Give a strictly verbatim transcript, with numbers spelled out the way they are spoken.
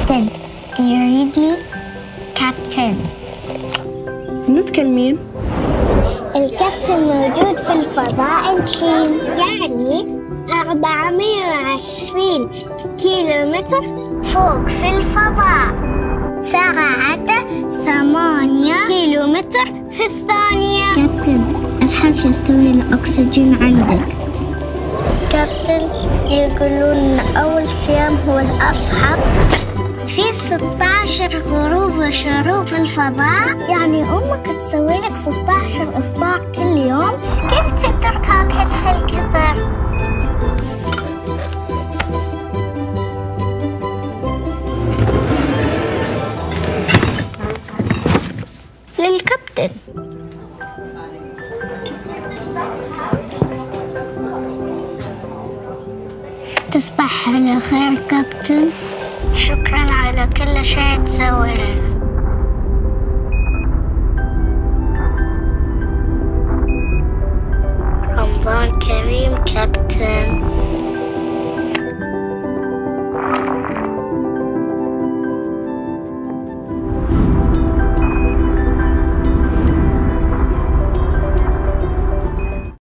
كابتن do you read me كابتن منو تكلمين؟ الكابتن موجود في الفضاء الحين، يعني أربعمية وعشرين كيلو متر فوق في الفضاء، سرعته ثمانية كيلو متر في الثانية. كابتن أفحص يستوي الأكسجين عندك. كابتن يقولون أول صيام هو الأصحاب. في ستة عشر غروب وشروق في الفضاء، يعني أمك تسوي لك ستة عشر إفطار كل يوم. كيف تقدر تاكل هالكثر؟ للكابتن. تصبح على خير كابتن، شكرا على كل شيء تسوي لنا. رمضان كريم كابتن.